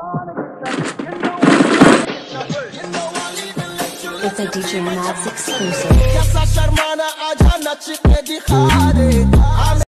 It's a DJ Max exclusive. कैसा शर्माना आजा नच के दिखा दे